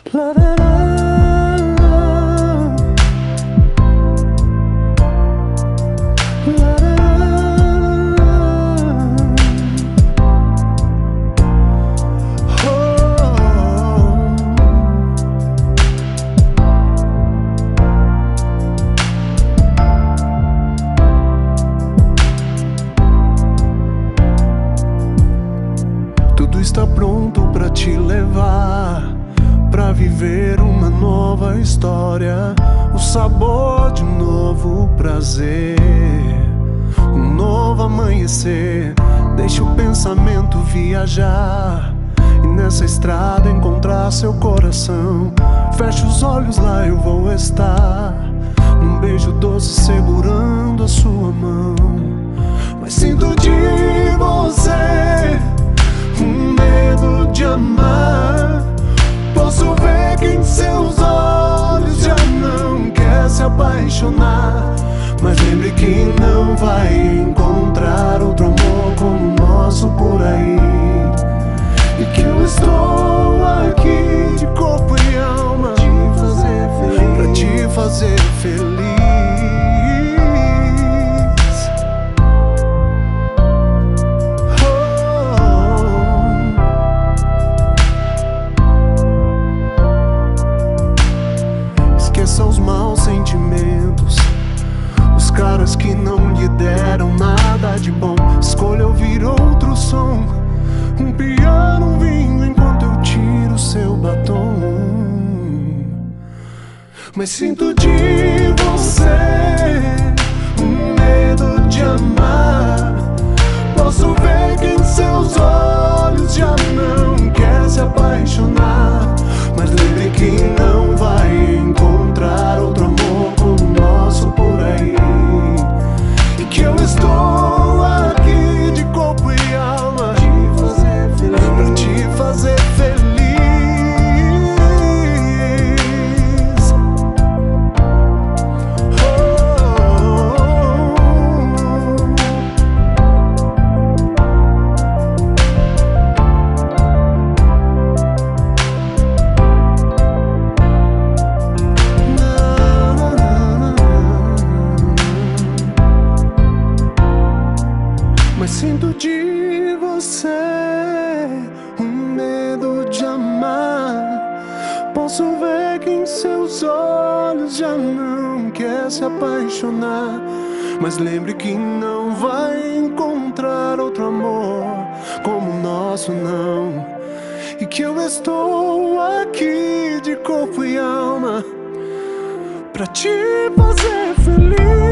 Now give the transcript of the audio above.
La, la, la, la, tudo está pronto pra te levar, pra viver uma nova história, o sabor de novo prazer, um novo amanhecer. Deixa o pensamento viajar e nessa estrada encontrar seu coração. Fecha os olhos, lá eu vou estar, num beijo doce segurando a sua mão. Mas sinto de você um medo de amar. Posso ver que em seus olhos já não quer se apaixonar. Mas lembre que não vai encontrar outro amor como o nosso por aí. E que eu estou aqui de corpo e alma pra te fazer feliz. Esqueça os maus sentimentos, os caras que não lhe deram nada de bom. Escolha ouvir outro som, um piano, um vinho, enquanto eu tiro seu batom. Mas sinto de você um medo de amar. Posso ver que em seus olhos já não quer se apaixonar. Mas lembre que não vai encontrar outro amor como o nosso por aí. E que eu estou aqui de corpo e alma pra te fazer feliz. Mas sinto de você um medo de amar. Posso ver que em seus olhos já não quer se apaixonar. Mas lembre que não vai encontrar outro amor como o nosso, não. E que eu estou aqui de corpo e alma pra te fazer feliz.